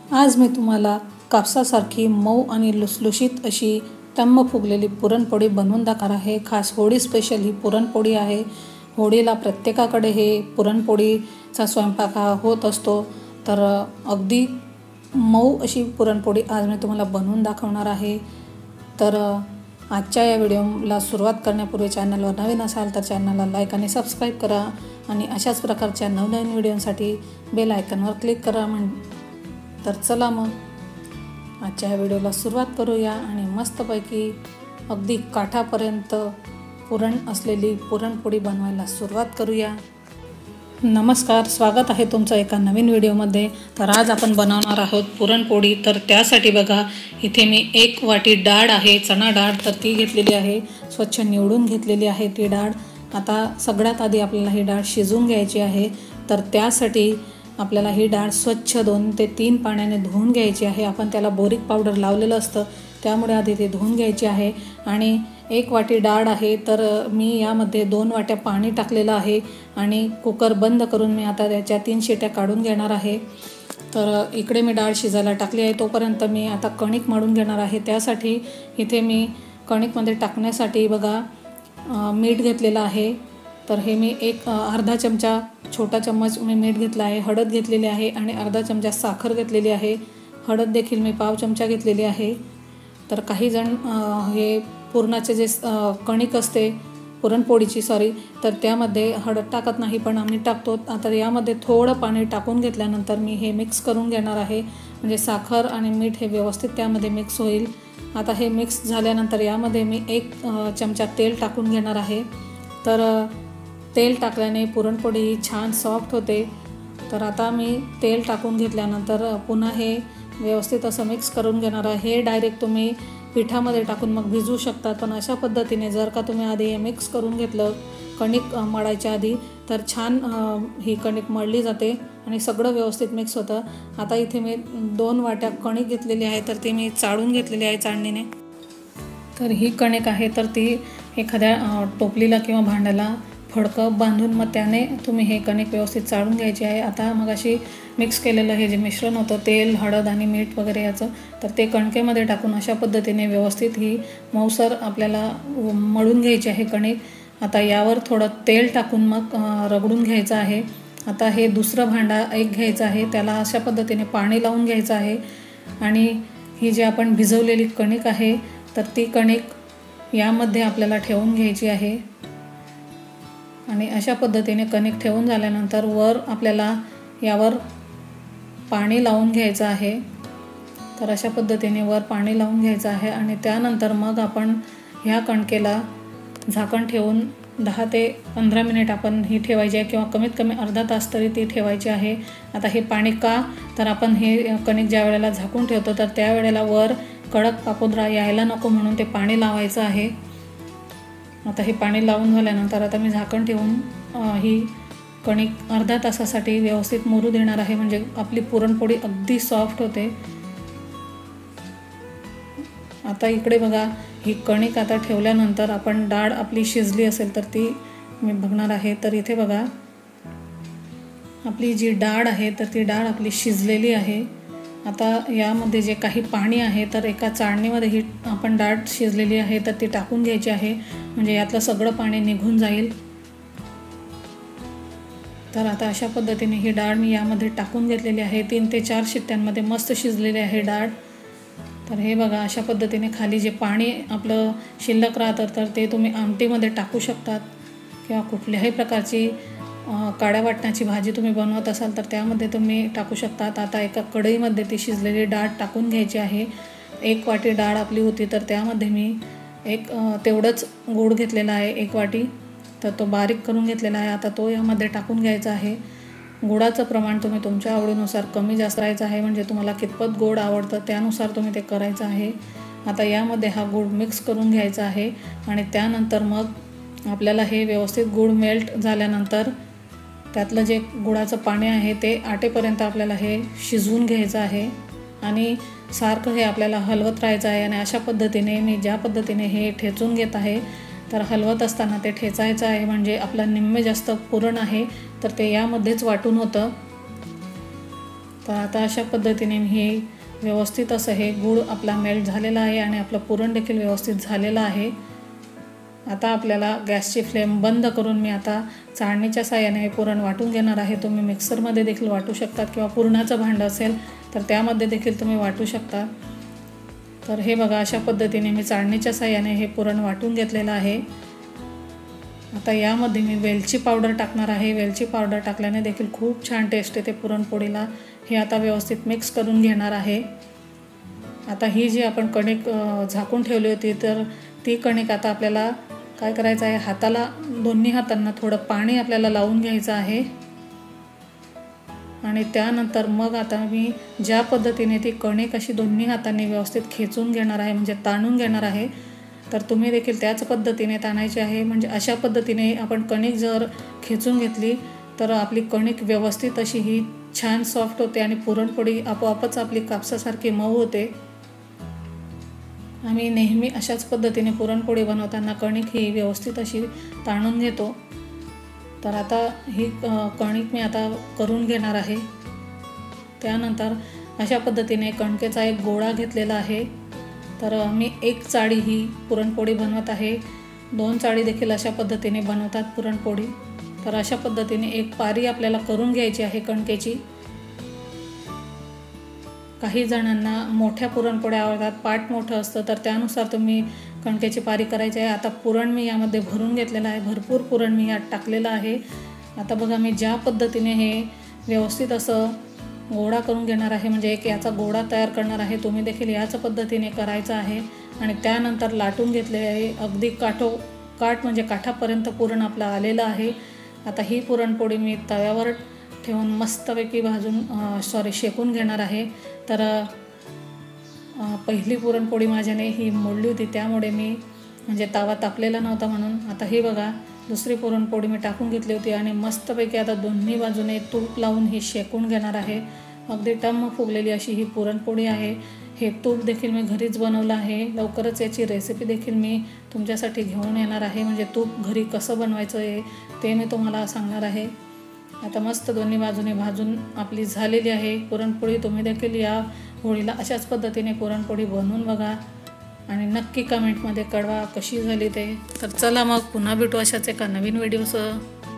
आज मी तुम्हाला कापसासारखी मऊ आणि लुसलुशीत अशी तम्म फुगलेली पुरणपोळी बनवून दाखवणार आहे। खास होळी स्पेशल ही पुरणपोळी आहे। होळीला प्रत्येकाकडे हे पुरणपोळीचा स्वयंपाक होत असतो। तर अगदी मऊ अशी पुरणपोळी आज मी तुम्हाला बनवून दाखवणार आहे। तर आजच्या या व्हिडिओला सुरुवात करण्यापूर्वी चॅनलवर नवीन असाल तर चॅनलला लाईक आणि सबस्क्राईब करा आणि अशाच प्रकारच्या नवनवीन व्हिडिओसाठी बेल आयकॉनवर क्लिक करा। तर चला मग आजच्या या व्हिडिओला सुरुवात करूया आणि मस्तपैकी अगदी काठापर्यंत पुरण असलेली पुरणपोळी बनवायला सुरुवात करूया। नमस्कार, स्वागत आहे तुमचं एका नवीन व्हिडिओमध्ये। तर आज आपण बनवणार आहोत पुरणपोळी। तर त्यासाठी बघा, इथे मी 1 वाटी डाळ आहे, चणा डाळ, तर ती घेतलेली आहे, स्वच्छ निवडून घेतलेली आहे ती डाळ। आता सगळ्यात आधी आपल्याला ही डाळ शिजवून घ्यायची आहे। तर त्यासाठी आपल्याला ही डाळ स्वच्छ 2 ते 3 पाण्याने धुवून घ्यायची आहे। आपण त्याला बोरिक पावडर लावलेलं असतं, त्यामुळे आधी ते धुवून घ्यायची आहे। आणि 1 वाटी डाळ आहे, तर मी यामध्ये 2 वाट्या पाणी टाकलेलं आहे आणि कुकर बंद करून मी आता त्याच्या 3 शिट्या काढून घेणार आहे। तर इकडे मी डाळ शिजायला टाकली आहे, तोपर्यंत मी आता कणिक मळून घेणार आहे। त्यासाठी इथे मी कणिकमध्ये टाकण्यासाठी बघा मीठ घेतलेलं आहे। तर हे मी अर्धा चमचा, छोटा चम्मच मी मीठ घेतला आहे, हळद घेतलेली आहे आणि अर्धा चमचा साखर घेतलेली आहे। हळद देखील मी पाव चमचा घेतलेली आहे। तर काही जण हे पुरणाचे जे कणिक असते पुरणपोळीची तर त्यामध्ये हळद टाकत नाही, पण आम्ही टाकतो। आता यामध्ये थोडं पाणी टाकून घेतल्यानंतर मी हे मिक्स करून घेणार आहे, म्हणजे साखर आणि मीठ हे व्यवस्थित त्यामध्ये मिक्स होईल। आता हे मिक्स झाल्यानंतर यामध्ये मी 1 चमचा तेल टाकून घेणार आहे। तर तेल टाकल्याने पुरणपोळी छान सॉफ्ट होते। तर आता मी तेल टाकून घेतल्यानंतर पुन्हा हे व्यवस्थित असं मिक्स करून घेणार आहे। हे डायरेक्ट तुम्ही पिठामध्ये टाकून मग भिजवू शकता, पण अशा पद्धतीने जर का तुम्ही आधी हे मिक्स करून घेतलं कणिक मळायच्या आधी, तर छान ही कणिक मळली जाते आणि सगळं व्यवस्थित मिक्स होतं। आता इथे मी 2 वाट्या कणिक घेतलेली आहे, तर ती मी चाळून घेतलेली आहे चाळणीने। तर ही कणिक आहे, तर ती एखाद्या टोपलीला किंवा भांड्याला फडकं बांधून मग त्याने तुम्ही हे कणिक व्यवस्थित चाळून घ्यायची आहे। आता मग अशी मिक्स केलेलं हे जे मिश्रण होतं तेल, हळद आणि मीठ वगैरे याचं, तर ते कणकेमध्ये टाकून अशा पद्धतीने व्यवस्थित ही मऊसर आपल्याला मळून घ्यायची आहे कणिक। आता यावर थोडं तेल टाकून मग रगडून घ्यायचं आहे। आता हे दुसरं भांडा एक घ्यायचं आहे, त्याला अशा पद्धतीने पाणी लावून घ्यायचं आहे आणि ही जी आपण भिजवलेली कणिक आहे तर ती कणिक यामध्ये आपल्याला ठेवून घ्यायची आहे। आणि अशा पद्धतीने कणिक ठेवून झाल्यानंतर वर आपल्याला यावर पाणी लावून घ्यायचं आहे। तर अशा पद्धतीने वर पाणी लावून घ्यायचं आहे आणि त्यानंतर मग आपण ह्या कणकेला झाकण ठेवून 10 ते 15 मिनिट आपण ही ठेवायची आहे, किंवा कमीत कमी अर्धा तास तरी ती ठेवायची आहे। आता हे पाणी का, तर आपण हे कणिक ज्या वेळेला झाकून ठेवतो तर त्यावेळेला वर कडक पापुद्रा यायला नको म्हणून ते पाणी लावायचं आहे। आता हे पाणी लावून झाल्यानंतर आता मी झाकण ठेवून ही कणिक अर्धा तासासाठी व्यवस्थित मुरू देणार आहे, म्हणजे आपली पुरणपोळी अगदी सॉफ्ट होते। आता इकडे बघा, ही कणिक आता ठेवल्यानंतर आपण डाळ आपली शिजली असेल तर ती मी बघणार आहे। तर इथे बघा, आपली जी डाळ आहे तर ती डाळ आपली शिजलेली आहे। आता यामध्ये जे काही पाणी आहे तर एका चाळणीमध्ये ही आपण डाळ शिजलेली आहे तर ती टाकून घ्यायची आहे, म्हणजे यातलं सगळं पाणी निघून जाईल। तर आता अशा पद्धतीने ही डाळ मी यामध्ये टाकून घेतलेली आहे। 3 ते 4 शिट्ट्यांमध्ये मस्त शिजलेली आहे डाळ। तर हे बघा, अशा पद्धतीने खाली जे पाणी आपलं शिल्लक राहतं तर ते तुम्ही आमटीमध्ये टाकू शकतात, किंवा कुठल्याही प्रकारची काळ्या वाटणाची भाजी तुम्ही बनवत असाल तर त्यामध्ये तुम्ही टाकू शकतात। आता एका कढईमध्ये ती शिजलेली डाळ टाकून घ्यायची आहे। 1 वाटी डाळ आपली होती, तर त्यामध्ये मी तेवढंच गूळ घेतलेला आहे, 1 वाटी, तर तो बारीक करून घेतलेला आहे। आता तो यामध्ये टाकून घ्यायचा आहे। गुळाचं प्रमाण तुम्ही तुमच्या आवडीनुसार कमी जास्त करायचं आहे, म्हणजे तुम्हाला कितपत गोड आवडतं त्यानुसार तुम्ही ते करायचं आहे। आता यामध्ये हा गूळ मिक्स करून घ्यायचा आहे आणि त्यानंतर मग आपल्याला हे व्यवस्थित गूळ मेल्ट झाल्यानंतर त्यातलं जे गुळाचं पाणी आहे ते आटेपर्यंत आपल्याला हे शिजवून घ्यायचं आहे आणि सारखं हे आपल्याला हलवत राहायचं आहे। आणि अशा पद्धतीने मी ज्या पद्धतीने हे ठेचून घेत आहे, तर हलवत असताना ते ठेचायचं आहे, म्हणजे आपलं निम्मे जास्त पुरण आहे तर ते यामध्येच वाटून होतं। तर आता अशा पद्धतीने हे व्यवस्थित असं हे गूळ आपला मेल्ट झालेला आहे आणि आपलं पुरण देखील व्यवस्थित झालेलं आहे। आता आपल्याला गॅसची फ्लेम बंद करून मी आता चाळणीच्या साहाय्याने हे पुरण वाटून घेणार आहे। तुम्ही मिक्सरमध्ये देखील वाटू शकतात किंवा पुरणाचं भांडं असेल तर त्यामध्ये देखील तुम्ही वाटू शकता। तर हे बघा, अशा पद्धतीने मी चाळणीच्या साहाय्याने हे पुरण वाटून घेतलेलं आहे। आता यामध्ये मी वेलची पावडर टाकणार आहे। वेलची पावडर टाकल्याने देखील खूप छान टेस्ट येते पुरणपोळीला। हे आता व्यवस्थित मिक्स करून घेणार आहे। आता ही जी आपण कणिक झाकून ठेवली होती तर ती कणिक आता आपल्याला काय करायचं आहे, हाताला दोन्ही हातांना थोडं पाणी आपल्याला लावून घ्यायचं आहे आणि त्यानंतर मग आता मी ज्या पद्धतीने ती कणिक अशी दोन्ही हातांनी व्यवस्थित खेचून घेणार आहे, म्हणजे ताणून घेणार आहे, तर तुम्ही देखील त्याच पद्धतीने ताणायची आहे। म्हणजे अशा पद्धतीने आपण कणिक जर खेचून घेतली तर आपली कणिक व्यवस्थित अशी ही छान सॉफ्ट होते आणि पुरणपोळी आपोआपच आपली कापसासारखी मऊ होते। आम्ही नेहमी अशाच पद्धतीने पुरणपोळी बनवताना कणिक ही व्यवस्थित अशी ताणून घेतो। तर आता ही कणिक मी आता करून घेणार आहे। त्यानंतर अशा पद्धतीने कणकेचा एक गोळा घेतलेला आहे। तर मी एक चाळी ही पुरणपोळी बनवत आहे। 2 चाळी देखील अशा पद्धतीने बनवतात पुरणपोळी। तर अशा पद्धतीने एक पारी आपल्याला करून घ्यायची आहे कणकेची। काही जणांना मोठ्या पुरणपोळ्या आवडतात, पाट मोठं असतं, तर त्यानुसार तुम्ही कणकेची पारी करायची आहे। आता पुरण मी यामध्ये भरून घेतलेलं आहे, भरपूर पुरण मी यात टाकलेलं आहे। आता बघा, मी ज्या पद्धतीने हे व्यवस्थित असं गोळा करून घेणार आहे, म्हणजे एक याचा गोळा तयार करणार आहे। तुम्ही देखील याच पद्धतीने करायचं आहे आणि त्यानंतर लाटून घेतले आहे। अगदी काठ म्हणजे काठापर्यंत पुरण आपलं आलेलं आहे। आता ही पुरणपोळी मी तव्यावर ठेवून मस्तपैकी शेकून घेणार आहे। तर पहिली पुरणपोळी माझ्याने ही मोडली होती, त्यामुळे मी म्हणजे तवा तापलेला नव्हता म्हणून। आता हे बघा, दुसरी पुरणपोळी मी टाकून घेतली होती आणि मस्तपैकी आता दोन्ही बाजूने तूप लावून ही शेकून घेणार आहे। अगदी टम्म फुगलेली अशी ही पुरणपोळी आहे। हे तूप देखील मी घरीच बनवलं आहे। लवकरच याची रेसिपी देखील मी तुमच्यासाठी घेऊन येणार आहे, म्हणजे तूप घरी कसं बनवायचं आहे ते मी तुम्हाला सांगणार आहे। आता मस्त दोन्ही बाजूने भाजून आपली झालेली आहे पुरणपोळी। तुम्ही देखील या होळीला अशाच पद्धतीने पुरणपोळी बनवून बघा आणि नक्की कमेंटमध्ये कळवा कशी झाली ते। तर चला मग पुन्हा भेटू अशाच एका नवीन व्हिडिओसह।